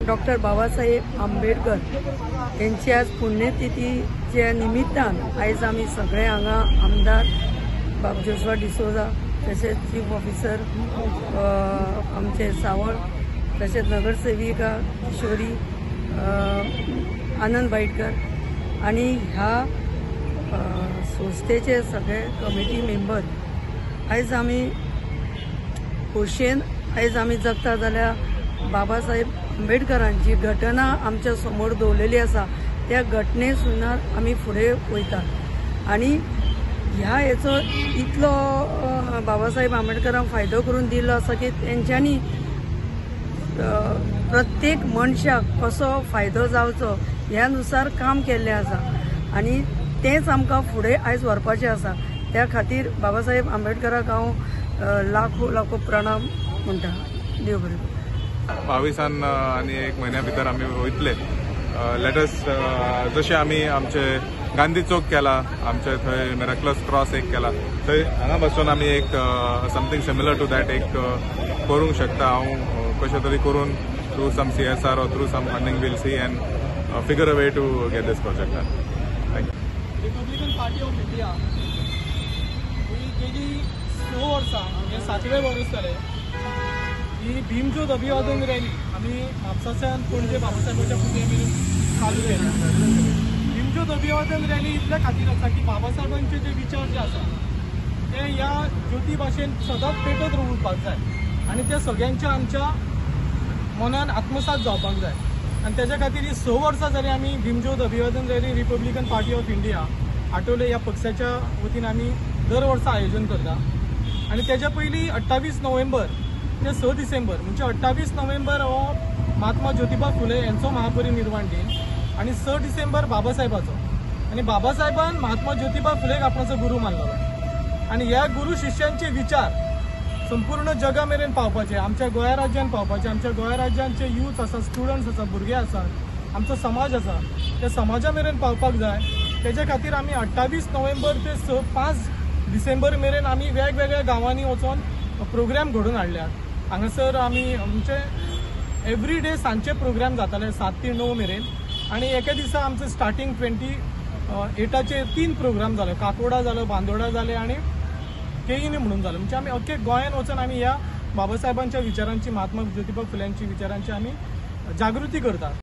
Doctor Babasaheb Ambedkar यांची आज पुण्यतिथीच्या निमित्तान आयज आमी सगळे हांगा आमदार बाब जोशुआ डिसोजा तसेच चीफ ऑफिसर आमचे सावळ तसेच नगरसेविका किशोरी आनंद बाईटकर आणि ह्या संस्थेचे सगळे कमिटी मेंबर आयज आमी खोशेन आयज आमी जगता जाल्यार बाबासाहेब आंबेडकरांची घटना आमच्या समोर दवरलेली आसा। त्या घटने सुनार आमी फुडें वयतात आणि ह्या हेचो इतलो बाबासाहेब आंबेडकरांक फायदो करून दिल्लो आसा की तेंच्यांनी प्रत्येक मनशाक कसो फायदो जावचो ह्या नुसार काम केल्लें आसा आणि तेच आमकां फुडें आयज व्हरपाचें आसा। त्या खातीर बाबासाहेब आंबेडकराक हांव लाखो लाखो प्रणाम म्हणटा। देव बरें करूं। 22 आणि 1 महिन्या भितर आम्ही वयतले। लेटस जशें आमी आमचे गांधी चौक केला, आमचे थंय मिराकलस क्रॉस एक केला, थंय हांगा बसून आमी एक समथिंग सिमिलर टू दॅट एक करूंक शकता। हांव कशें तरी करून through some CSR or through some funding we'll see and figure a way to get this project done. Thank you. Republican party of India ही गेली 6 वर्सां म्हणजे 7वें वर्स जालें ही भीमज्योत अभिवादन रॅली आम्ही म्हापसाच्यान पणजे बाबासाहेबाच्या पुतळ्या मेरेन चालू केली। भीमज्योत अभिवादन रॅली इतल्या खातीर आसा की बाबासाहेबांचे जे विचार जे आसा ते ह्या ज्योती भाशेन सदांच पेटत उरपाक जाय आणि ते सगळ्यांच्या आमच्या मनान आत्मसात जावपाक जाय आणि त्याच्या खातीर ही 6 वर्सां जाली आमी भीमज्योत अभिवादन rally republican party of India Athawale ह्या पक्षाच्या वतीन आमी दर वर्सा आयोजन करता। आणि त्याच्या पयलीं 28 नोव्हेंबर ते 6 डिसेंबर म्हणजे 28 नोव्हेंबर हो महात्मा ज्योतिबा फुले यांचो महापरिनिर्वाण दिन आणि 6 डिसेंबर बाबासाहेबाचो। आणि बाबासाहेबान महात्मा ज्योतिबा फुलेक आपणाचो गुरू मानलो आणि ह्या गुरु शिष्यांचे विचार संपूर्ण जगा मेरेन पावपाचे, आमच्या गोंया राज्यान पावपाचे। आमच्या गोंया राज्यांचे यूथ आसा, स्टुडंट्स आसा, भुरगे आसात, आमचो समाज आसा, त्या समाजा मेरेन पावपाक जाय। त्याच्या खातीर आमी 28 नोव्हेंबर ते 5 डिसेंबर मेरेन आमी वेगवेगळ्या गांवांनी वचून प्रोग्राम घडोवन हाडल्यात। हांगासर आमी आमचे एवरी डे सांजचे प्रोग्राम जाताले 7 ते 9 मेरेन आणि एका दिसा आमचे स्टार्टिंग 28चे 3 प्रोग्राम जाले, काकोडा जालो, बांदोडा जाले आणि केईनी म्हणून जालो। म्हणजे आमी अख्खे गोंयान वचून आमी ह्या बाबासाहेबांच्या विचारांची, महात्मा ज्योतिबा फुल्यांची विचारांची आमी जागृती करतात।